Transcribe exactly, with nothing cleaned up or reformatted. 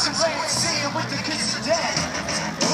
Watch the rain, see it with the kids of death.